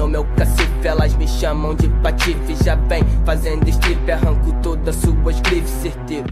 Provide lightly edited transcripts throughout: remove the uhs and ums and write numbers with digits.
no meu cacife, elas me chamam de patife. Já vem fazendo strip, arranco todas suas grifes, certeiro.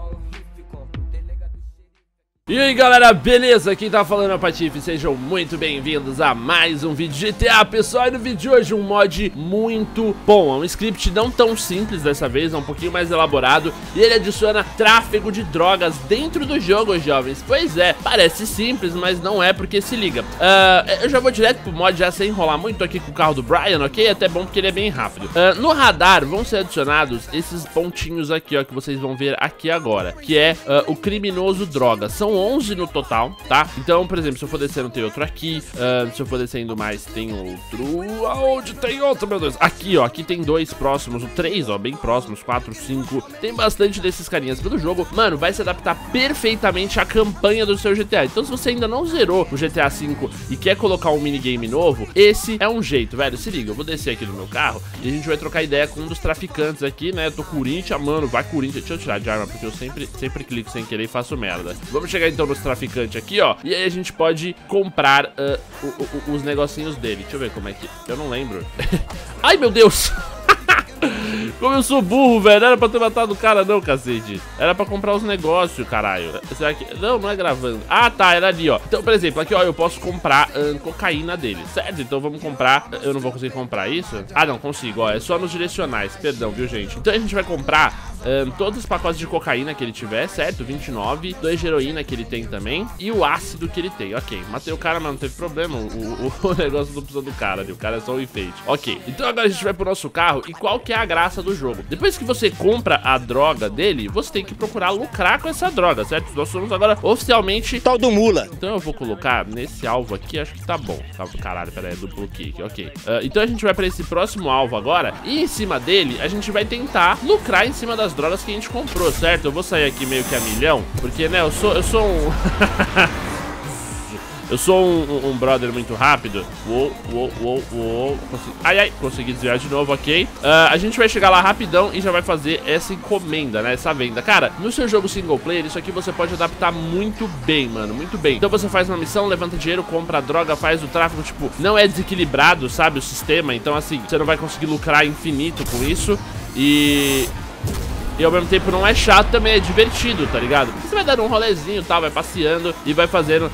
E aí galera, beleza? Quem tá falando é o Patife, sejam muito bem-vindos a mais um vídeo de GTA, pessoal. E no vídeo de hoje um mod muito bom, é um script não tão simples dessa vez, é um pouquinho mais elaborado. E ele adiciona tráfego de drogas dentro do jogo, jovens. Pois é, parece simples, mas não é, porque se liga. Eu já vou direto pro mod, já sem enrolar muito aqui com o carro do Brian, ok? É até bom porque ele é bem rápido. No radar vão ser adicionados esses pontinhos aqui, ó, que vocês vão ver aqui agora, que é o criminoso droga. São 11 no total, tá? Então, por exemplo, se eu for descendo tem outro aqui, se eu for descendo mais tem outro. Aonde tem outro, meu Deus? Aqui, ó, aqui tem dois próximos, o 3, ó, bem próximos, 4, 5. Tem bastante desses carinhas pelo jogo. Mano, vai se adaptar perfeitamente à campanha do seu GTA. Então, se você ainda não zerou o GTA V e quer colocar um minigame novo, esse é um jeito, velho. Se liga, eu vou descer aqui no meu carro e a gente vai trocar ideia com um dos traficantes aqui, né? Tô Corinthians, mano, vai Corinthians. Deixa eu tirar de arma, porque eu sempre clico sem querer e faço merda. Vamos chegar então nos traficantes aqui, ó. E aí a gente pode comprar os negocinhos dele. Deixa eu ver como é que... Eu não lembro. Ai, meu Deus! Como eu sou burro, velho. Não era pra ter matado o cara não, cacete. Era pra comprar os negócios, caralho. Será que... Não, não é gravando. Ah, tá, era ali, ó. Então, por exemplo, aqui, ó, eu posso comprar cocaína dele, certo? Então vamos comprar... Eu não vou conseguir comprar isso? Ah, não, consigo, ó. É só nos direcionais. Perdão, viu, gente? Então a gente vai comprar todos os pacotes de cocaína que ele tiver, certo? 29. 2 de heroína que ele tem também. E o ácido que ele tem. Ok, matei o cara, mas não teve problema. O negócio não precisa do cara ali. O cara é só um enfeite. Ok, então agora a gente vai pro nosso carro. E qual que é a graça do jogo? Depois que você compra a droga dele, você tem que procurar lucrar com essa droga, certo? Nós somos agora oficialmente tal do mula. Então eu vou colocar nesse alvo aqui, acho que tá bom. Caralho, pera aí, duplo kick, ok. Então a gente vai pra esse próximo alvo agora. E em cima dele, a gente vai tentar lucrar em cima das drogas que a gente comprou, certo? Eu vou sair aqui meio que a milhão, porque, né, eu sou um... Eu sou um brother muito rápido. Uou. Consegui desviar de novo, ok. A gente vai chegar lá rapidão e já vai fazer essa encomenda, né? Essa venda. Cara, no seu jogo single player, isso aqui você pode adaptar muito bem, mano. Muito bem. Então você faz uma missão, levanta dinheiro, compra a droga, faz o tráfego. Tipo, não é desequilibrado, sabe? O sistema. Então, assim, você não vai conseguir lucrar infinito com isso. E ao mesmo tempo não é chato, também é divertido, tá ligado? Você vai dando um rolezinho e tal, vai passeando e vai fazendo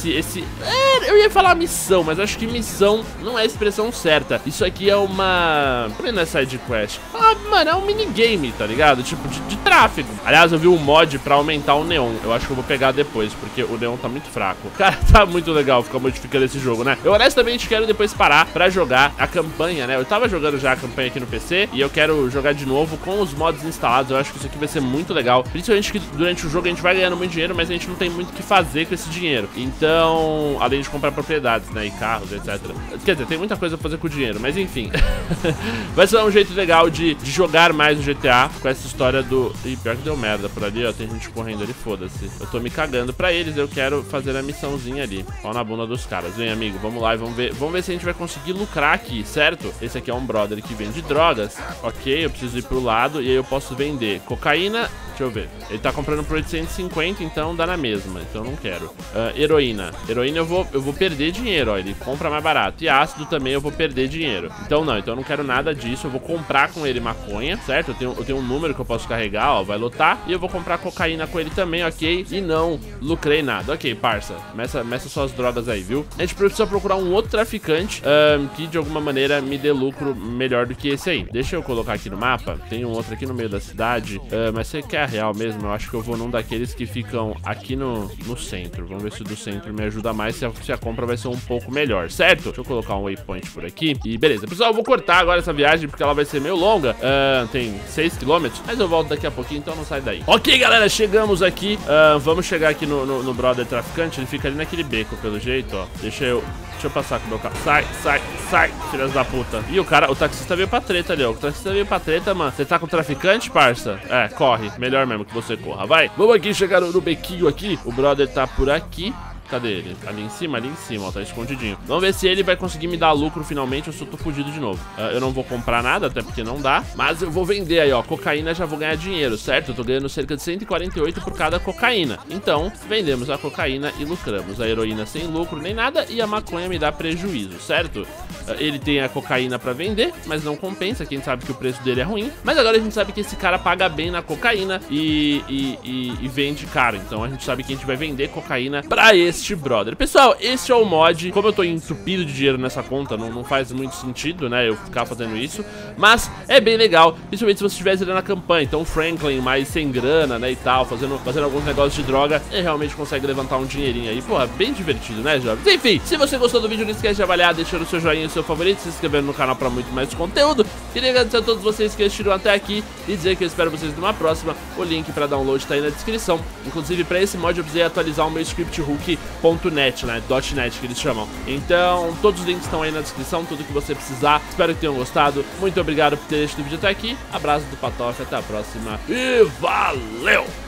eu ia falar missão, mas acho que missão não é a expressão certa. Isso aqui é uma... Também não é side quest. Ah, mano, é um minigame, tá ligado? Tipo, de tráfego. Aliás, eu vi um mod pra aumentar o neon. Eu acho que eu vou pegar depois, porque o neon tá muito fraco. Cara, tá muito legal ficar modificando esse jogo, né? Eu honestamente quero depois parar pra jogar a campanha, né? Eu tava jogando já a campanha aqui no PC e eu quero jogar de novo com os mods instalados. Eu acho que isso aqui vai ser muito legal. Principalmente que durante o jogo a gente vai ganhando muito dinheiro, mas a gente não tem muito o que fazer com esse dinheiro. Então, além de comprar propriedades, né, e carros, etc. Quer dizer, tem muita coisa pra fazer com o dinheiro, mas enfim. Vai ser um jeito legal de jogar mais o GTA com essa história do... Ih, pior que deu merda por ali, ó. Tem gente correndo ali, foda-se. Eu tô me cagando pra eles, eu quero fazer a missãozinha ali. Pau na bunda dos caras. Vem, amigo, vamos lá e vamos ver se a gente vai conseguir lucrar aqui, certo? Esse aqui é um brother que vende drogas. Ok, eu preciso ir pro lado e aí eu posso vender cocaína. Deixa eu ver. Ele tá comprando por 850, então dá na mesma. Então eu não quero. Heroína. Heroína eu vou perder dinheiro, ó. Ele compra mais barato. E ácido também eu vou perder dinheiro. Então não, então eu não quero nada disso. Eu vou comprar com ele maconha, certo? Eu tenho um número que eu posso carregar, ó. Vai lotar. E eu vou comprar cocaína com ele também, ok? E não lucrei nada. Ok, parça. Meça suas drogas aí, viu? A gente precisa procurar um outro traficante que de alguma maneira me dê lucro melhor do que esse aí. Deixa eu colocar aqui no mapa. Tem um outro aqui no meio da cidade. Mas você quer a real mesmo? Eu acho que eu vou num daqueles que ficam aqui no centro. Vamos ver se o do centro me ajuda mais, se a compra vai ser um pouco melhor, certo? Deixa eu colocar um waypoint por aqui. E beleza, pessoal, eu vou cortar agora essa viagem porque ela vai ser meio longa. Tem 6 km, mas eu volto daqui a pouquinho, então não sai daí. Ok, galera, chegamos aqui. Vamos chegar aqui no brother traficante. Ele fica ali naquele beco, pelo jeito, ó. Deixa eu passar com o meu carro. Sai, filhas da puta. Ih, o taxista veio pra treta ali, ó. O taxista veio pra treta, mano. Você tá com o traficante, parça? Corre. Melhor mesmo que você corra, vai. Vamos aqui chegar no bequinho aqui. O brother tá por aqui. Cadê ele? Ali em cima, ó, tá escondidinho. Vamos ver se ele vai conseguir me dar lucro finalmente ou se eu tô fudido de novo. Eu não vou comprar nada, até porque não dá. Mas eu vou vender aí, ó, cocaína, já vou ganhar dinheiro, certo? Eu tô ganhando cerca de 148 por cada cocaína. Então, vendemos a cocaína e lucramos. A heroína sem lucro nem nada e a maconha me dá prejuízo, certo? ele tem a cocaína pra vender, mas não compensa, quem sabe que o preço dele é ruim. Mas agora a gente sabe que esse cara paga bem na cocaína e vende caro. Então a gente sabe que a gente vai vender cocaína pra este brother. Pessoal, esse é o mod. Como eu tô entupido de dinheiro nessa conta, não faz muito sentido, né, eu ficar fazendo isso. Mas é bem legal, principalmente se você estiver zerando a campanha. Então o Franklin mais sem grana, né, e tal, fazendo alguns negócios de droga, ele realmente consegue levantar um dinheirinho aí. Porra, bem divertido, né, jovens? Enfim, se você gostou do vídeo, não esquece de avaliar, deixando o seu joinha e o seu favorito, se inscrevendo no canal pra muito mais conteúdo. Queria agradecer a todos vocês que assistiram até aqui e dizer que eu espero vocês numa próxima. O link pra download tá aí na descrição. Inclusive, pra esse mod eu precisei atualizar o meu scripthook.net, né, .net que eles chamam. Então, todos os links estão aí na descrição, tudo que você precisar. Espero que tenham gostado. Muito obrigado por ter assistido o vídeo até aqui. Abraço do Patof, até a próxima e valeu!